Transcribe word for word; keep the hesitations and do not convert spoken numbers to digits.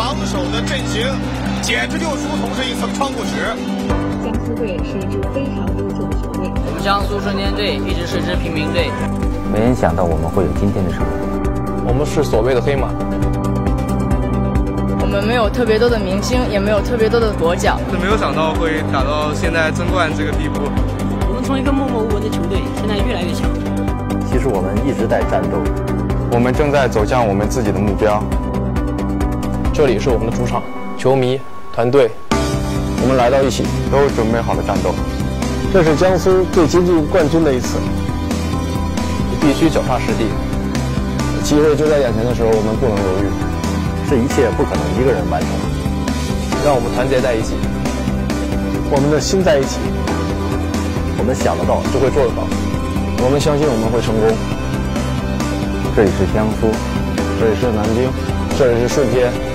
榜首的阵型，简直就如同是一层窗户纸。 江苏队是一支非常优秀的球队。 我们江苏舜天队一直是支平民队， 没人想到我们会有今天的成果。 我们是所谓的黑马。 我们没有特别多的明星，也没有特别多的国脚， 没有想到会打到现在争冠这个地步。 我们从一个默默无闻的球队，现在越来越强。 其实我们一直在战斗， 我们正在走向我们自己的目标。这里是我们的主场，球迷、团队，我们来到一起，都准备好了战斗。 这是江苏最接近冠军的一次， 必须脚踏实地。机会就在眼前的时候，我们不能犹豫。 这一切不可能一个人完成， 让我们团结在一起， 我们的心在一起， 我们想得到就会做得到，我们相信我们会成功。 这里是江苏， 这里是南京，这里是顺天。